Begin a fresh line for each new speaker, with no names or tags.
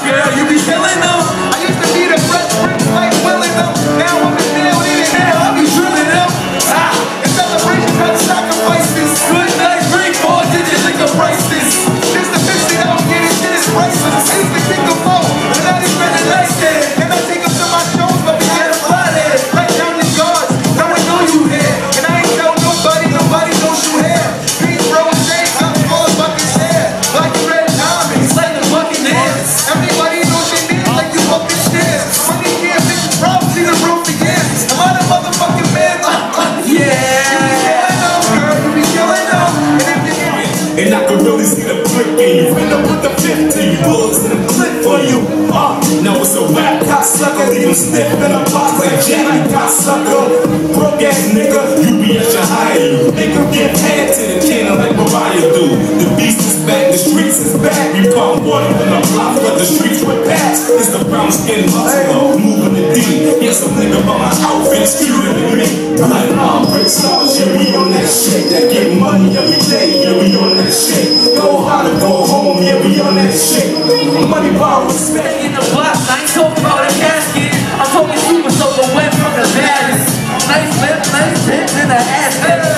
girl, you be killing them. I used to be the Fresh Prince like willing them. Now I'm the nail in it, hell, I be drilling them. In celebration of sacrifices. Good night, drink, 4-digit liquor prices. This the 50 that I'm getting, shit is priceless. I used to kick them out, but now they spending nice there. And I take them to my shows, but we get a fly there. Right down the yards, no one know you here. And I ain't tell nobody knows you here. Peace, bro, and Jay, I'm full of fucking share. Like red diamonds, like the fucking hands. Everybody knows your name like you fucking share. Money here, bitch, proud, see the roof again. I'm on a motherfucking man, yeah.
And I can really see the flick in you. End up with the 15 bullets in the clip for you. Now it's a rap cocksucker. Leave him stiff in a box like Jackie cocksucker. Broke ass nigga, you be at your higher. Nigga get head to the cannon like Mariah do. The beast is back, the streets is back. We pump water in the block, but the streets with packs. It's the brown skin hustler, moving the D. Yes, some nigga by my outfit, cuter than me. Like brick stars, yeah, we on that shit. That get money every day, yeah, we on that shit. Go hard or go home, yeah, we on that shit. Money, power, respect.
In the box, I ain't talking about a casket. I'm talking super soaker wet from the baddest. Nice lip, nice tits, and a ass.